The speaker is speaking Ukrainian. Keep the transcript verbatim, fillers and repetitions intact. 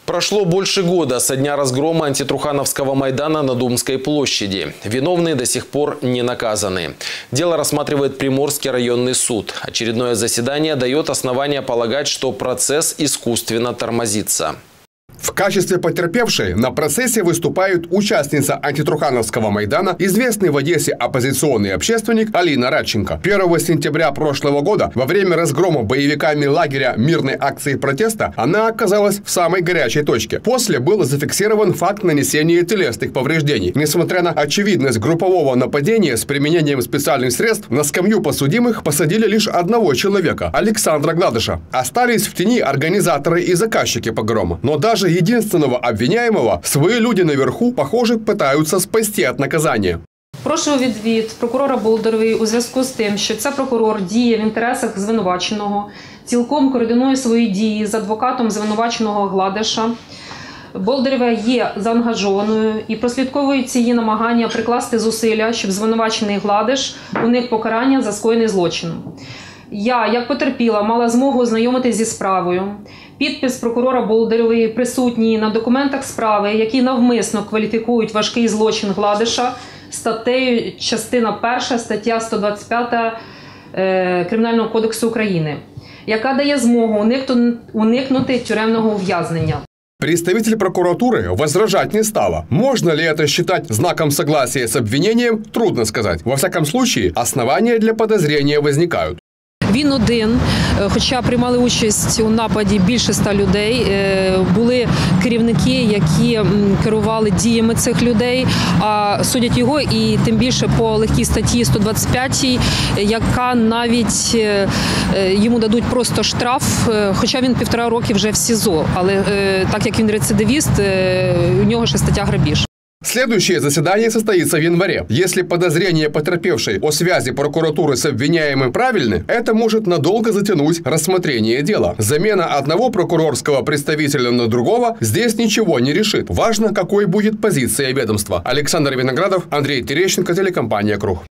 Прошло больше года со дня разгрома антитрухановского Майдана на Думской площади. Виновные до сих пор не наказаны. Дело рассматривает Приморский районный суд. Очередное заседание дает основания полагать, что процесс искусственно тормозится. В качестве потерпевшей на процессе выступает участница антитрухановского Майдана, известный в Одессе оппозиционный общественник Алина Радченко. первого сентября прошлого года, во время разгрома боевиками лагеря мирной акции протеста, она оказалась в самой горячей точке. После был зафиксирован факт нанесения телесных повреждений. Несмотря на очевидность группового нападения с применением специальных средств, на скамью подсудимых посадили лишь одного человека – Александра Гладыша. Остались в тени организаторы и заказчики погрома. Но даже единственного обвиняемого свои люди наверху, похоже, пытаются спасти от наказания. Прошу відвід прокурора Болдерової у зв'язку з тим, що ця прокурор діє в інтересах звинуваченого, цілком координує свої дії з адвокатом звинуваченого Гладиша. Болдерова є заангажованою і прослідковують її намагання прикласти зусилля, щоб звинувачений Гладиш уник покарання за скоєний злочин. Я, як потерпіла, мала змогу ознайомитися зі справою. Підпис прокурора Болдерової присутній на документах справи, які навмисно кваліфікують важкий злочин Гладиша статтею частина перша, стаття сто двадцять п'ята е, Кримінального кодексу України, яка дає змогу уникнути тюремного ув'язнення. Представитель прокуратуры возражать не стала. Можно ли это считать знаком согласия с обвинением, трудно сказать. Во всяком случае, основания для подозрения возникают. Він один, хоча приймали участь у нападі більше ста людей, були керівники, які керували діями цих людей, а судять його і тим більше по легкій статті сто двадцять п'ятій, яка навіть йому дадуть просто штраф, хоча він півтора роки вже в СІЗО, але так як він рецидивіст, у нього ще стаття грабіж. Следующее заседание состоится в январе. Если подозрения потерпевшей о связи прокуратуры с обвиняемым правильны, это может надолго затянуть рассмотрение дела. Замена одного прокурорского представителя на другого здесь ничего не решит. Важно, какой будет позиция ведомства. Александр Виноградов, Андрей Терещенко, телекомпания «Круг».